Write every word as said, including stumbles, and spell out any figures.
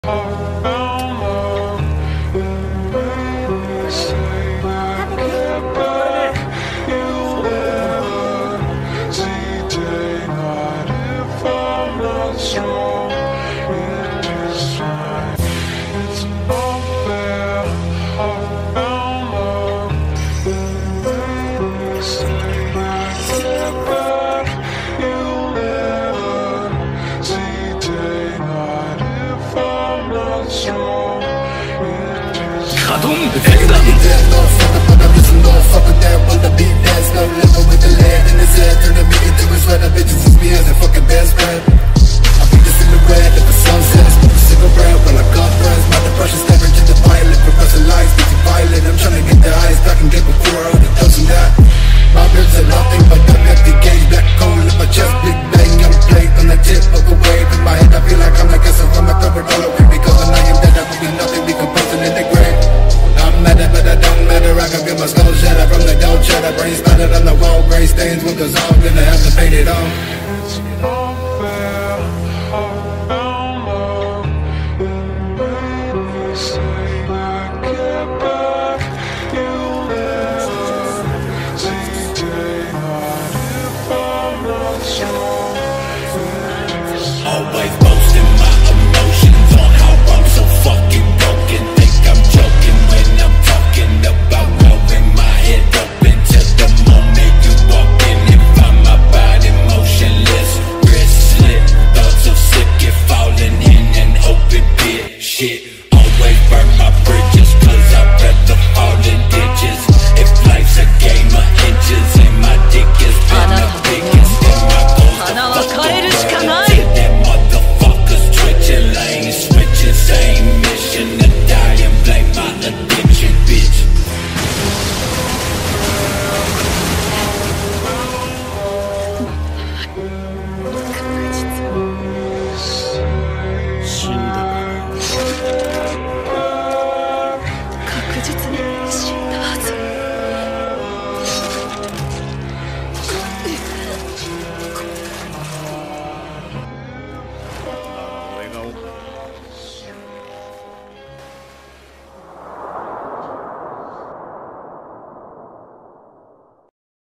Don't fuck with that, wanna be dance. No living with the lead in his head. Turn the meat into his sweater. Bitches use me as a fucking best friend. I beat the silhouette at the sunset. Smoke a cigarette while I got friends. My depression stabbing to the pilot. Progressing lights, getting violent. I'm trying to get the highest I can get before all the does and that. My ribs are nothing but an empty gauge. Black coal in my chest, big bang. I'm plate on the tip of a wave. In my head I feel like I'm like a son. My third all away because when I am dead I will be nothing. Decomposing in the grave. I'm mad but I don't matter. I can feel my skull shatter from the dough cheddar. Brain splattered on the wall, gray stains. What goes on? Gonna have to paint it on. It's not fair. I found love in vain. Say I get back. You'll never see daylight if I'm not strong. Always boasting my emotions on how I'm so fucking broken. Think I'm joking when I'm talking about blowing my head open. To the moment you walk in and find my body motionless, wrist slit, thoughts of sick and falling in an open pit. Shit.